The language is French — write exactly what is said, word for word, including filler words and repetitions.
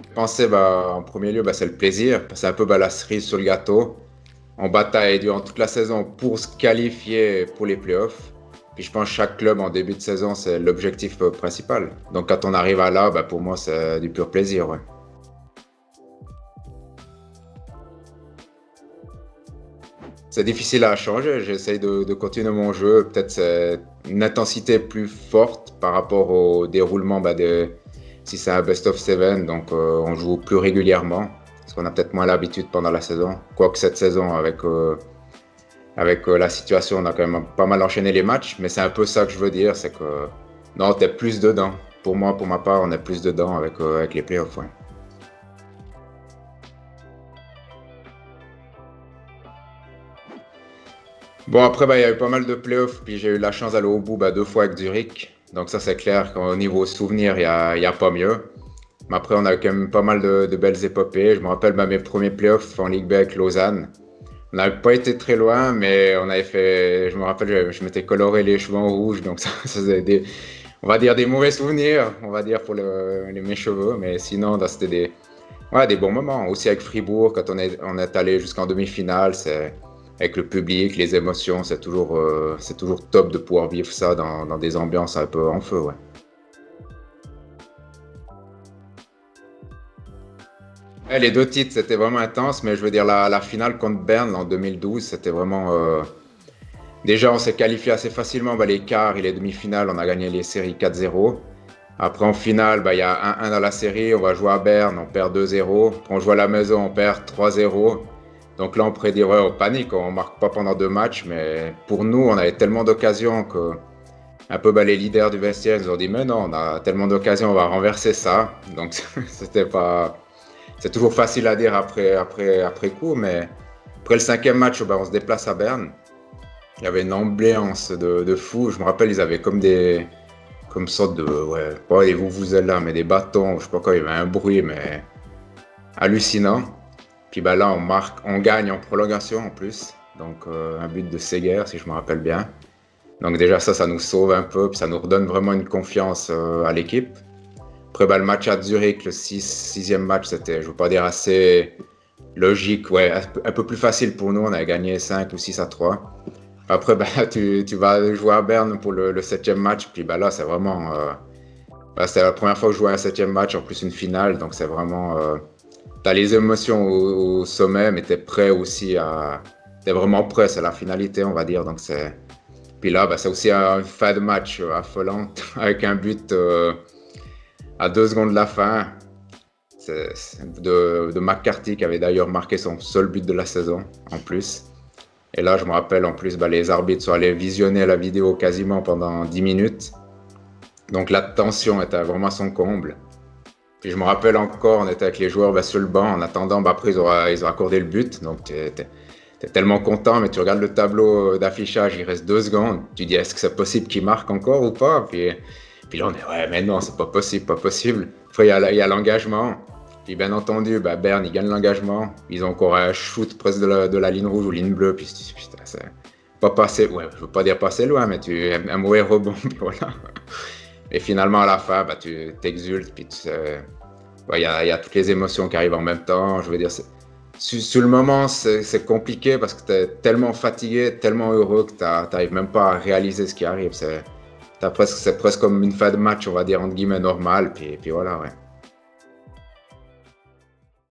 Penser, bah, en premier lieu, bah, c'est le plaisir. C'est un peu bah, la cerise sur le gâteau. On bataille durant toute la saison pour se qualifier pour les playoffs. Puis je pense que chaque club en début de saison, c'est l'objectif euh, principal. Donc quand on arrive à là, bah, pour moi, c'est du pur plaisir. Ouais. C'est difficile à changer. J'essaye de, de continuer mon jeu. Peut-être c'est une intensité plus forte par rapport au déroulement bah, de, si c'est un best of seven. Donc euh, on joue plus régulièrement. Parce qu'on a peut-être moins l'habitude pendant la saison. Quoique cette saison, avec, euh, avec euh, la situation, on a quand même pas mal enchaîné les matchs. Mais c'est un peu ça que je veux dire. C'est que non, t'es plus dedans. Pour moi, pour ma part, on est plus dedans avec, euh, avec les playoffs. Ouais. Bon, après, bah, il y a eu pas mal de playoffs, puis j'ai eu la chance d'aller au bout bah, deux fois avec Zurich. Donc ça, c'est clair qu'au niveau souvenir, il n'y a, il y a pas mieux. Mais après, on a eu quand même pas mal de, de belles épopées. Je me rappelle bah, mes premiers playoffs en Ligue B avec Lausanne. On n'avait pas été très loin, mais on avait fait. Je me rappelle, je, je m'étais coloré les cheveux en rouge, donc ça, ça faisait des, on va dire des mauvais souvenirs, on va dire pour le, les, mes cheveux, mais sinon, bah, c'était des, ouais, des bons moments. Aussi avec Fribourg, quand on est, on est allé jusqu'en demi-finale, c'est avec le public, les émotions, c'est toujours, euh, c'est toujours top de pouvoir vivre ça dans, dans des ambiances un peu en feu, ouais. Ouais, les deux titres, c'était vraiment intense, mais je veux dire, la, la finale contre Berne en deux mille douze, c'était vraiment. Euh, déjà, on s'est qualifié assez facilement. Bah, les quarts et les demi-finales, on a gagné les séries quatre zéro. Après, en finale, bah, il y a un un dans la série. On va jouer à Berne, on perd deux zéro. Après, on joue à la maison, on perd trois zéro. Donc là, on pourrait dire, ouais, on panique, on marque pas pendant deux matchs. Mais pour nous, on avait tellement d'occasions que un peu bah, les leaders du vestiaire nous ont dit, mais non, on a tellement d'occasions, on va renverser ça. Donc, c'était pas. C'est toujours facile à dire après, après, après coup, mais après le cinquième match, bah, on se déplace à Berne. Il y avait une ambiance de, de fou. Je me rappelle, ils avaient comme des, comme sorte de, ouais, pas les là, mais des bâtons. Je sais pas quoi, il y avait un bruit, mais hallucinant. Puis bah là, on marque, on gagne en prolongation en plus. Donc euh, un but de Seger, si je me rappelle bien. Donc déjà ça, ça nous sauve un peu, puis ça nous redonne vraiment une confiance euh, à l'équipe. Après bah, le match à Zurich, le six, sixième match, c'était, je veux pas dire assez logique, ouais, un peu, un peu plus facile pour nous. On a gagné cinq ou six à trois. Après, bah, tu, tu vas jouer à Berne pour le, le septième match. Puis bah, là, c'est vraiment. Euh, bah, c'était la première fois que je jouais un septième match, en plus une finale. Donc c'est vraiment. Euh, t'as les émotions au, au sommet, mais t'es prêt aussi à. T'es vraiment prêt, c'est la finalité, on va dire. Donc c'est. Puis là, bah, c'est aussi un fin de match euh, affolante avec un but euh, à deux secondes de la fin. C'est, c'est de, de McCarthy qui avait d'ailleurs marqué son seul but de la saison en plus. Et là, je me rappelle en plus, bah, les arbitres sont allés visionner la vidéo quasiment pendant dix minutes. Donc la tension était vraiment à son comble. Puis je me rappelle encore, on était avec les joueurs bah, sur le banc en attendant, bah, après ils ont, ils ont accordé le but. Donc tu es tellement content, mais tu regardes le tableau d'affichage, il reste deux secondes. Tu dis, est-ce que c'est possible qu'il marque encore ou pas? Puis, puis là, on est, ouais, mais non, c'est pas possible, pas possible. Après, il y a, il y a l'engagement. Puis bien entendu, bah, Berne, ils gagnent l'engagement. Ils ont encore un shoot presque de la, de la ligne rouge ou ligne bleue. Puis tu dis, putain, c'est pas passé, ouais, je veux pas dire passer loin, mais tu un mauvais rebond, puis voilà. Et finalement, à la fin, bah, tu t'exultes, puis tu sais, il y, a, y a toutes les émotions qui arrivent en même temps. Je veux dire, sur, sur le moment, c'est compliqué parce que tu es tellement fatigué, tellement heureux que tu n'arrives même pas à réaliser ce qui arrive. C'est presque, presque comme une fin de match, on va dire, entre guillemets, normale. Puis, puis voilà, ouais.